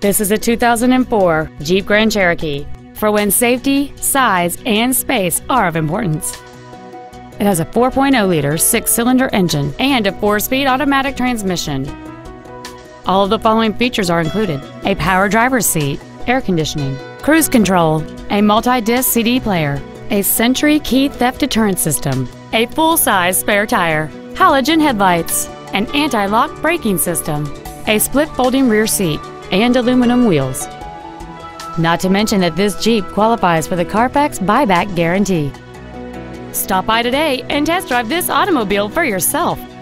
This is a 2004 Jeep Grand Cherokee for when safety, size, and space are of importance. It has a 4.0-liter six-cylinder engine and a 4-speed automatic transmission. All of the following features are included: a power driver's seat, air conditioning, cruise control, a multi-disc CD player, a Sentry key theft deterrent system, a full-size spare tire, halogen headlights, an anti-lock braking system, a split folding rear seat, and aluminum wheels. Not to mention that this Jeep qualifies for the Carfax buyback guarantee. Stop by today and test drive this automobile for yourself.